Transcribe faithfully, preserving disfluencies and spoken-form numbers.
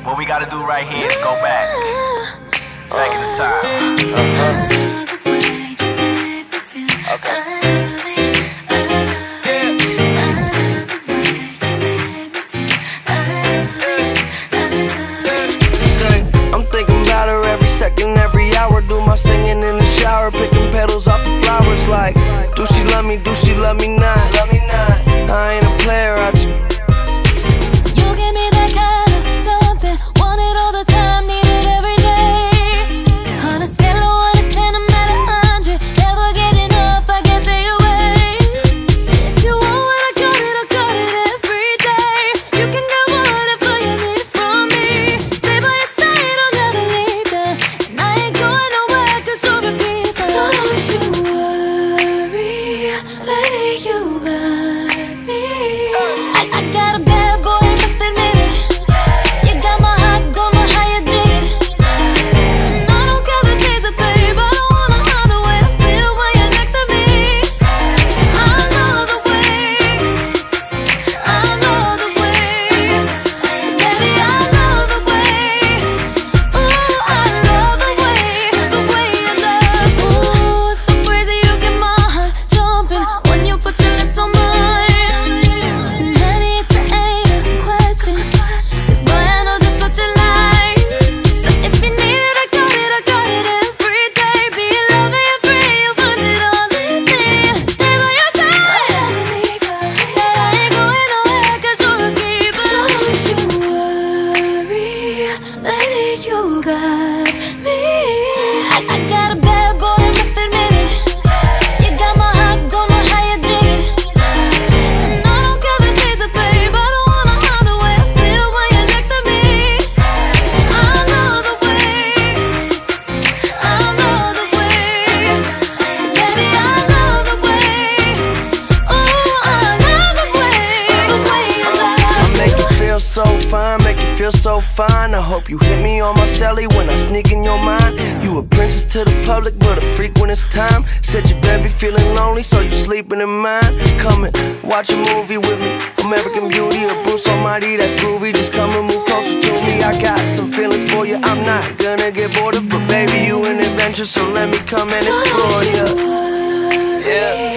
What we gotta do right here is go back. Back in the time. Uh-huh. Second every hour, do my singing in the shower, picking petals off the flowers. Like, do she love me? Do she love me not? Love me not. I ain't a player. I just you give me that kind of something, want it all the time, need it every day. On a scale of one to ten, I'm at a hundred, never get enough. I can't stay away. If you want what I got it, I got it every day. You can get whatever you need from me. Stay by your side, I'll never leave you. I ain't going nowhere 'cause you're a keeper. So don't you worry, baby, you got me. I, I got a bad boy, must admit it. You got my heart, don't know how you did it. And I don't care the season, babe, I don't wanna hide the way I feel when you're next to me. I love the way, I love the way, baby, I love the way. Ooh, I love the way, the way you love. Ooh, it's so crazy, you get my heart jumping when you put your lips on mine. And honey, it's ain't a question, 'cause boy, I know just what you like. So if you need it, I got it, I got it every day. Be loving and free, you'll find it all in me. Stay by your side, said I ain't going nowhere 'cause you're a keeper. So don't you worry, lady, you got me. I, I got a bad boy, must admit it. You got my heart, don't know how you did it. And I don't care the season, babe, I don't wanna hide the way I feel when you're next to me. I love the way, I love the way, baby, I love the way. Ooh, I love the way, the way you love. I make you feel so fine, make you feel so fine. I hope you hit me on my celly when I sneak in your mind. You a princess to the public, but a freak when it's time. Said your baby feeling lonely, so you sleeping in mine. Come and watch a movie with me, American Beauty or Bruce Almighty, that's groovy. Just come and move closer to me. I got some feelings for you, I'm not gonna get bored of, but baby, you an adventure, so let me come and explore you. Yeah.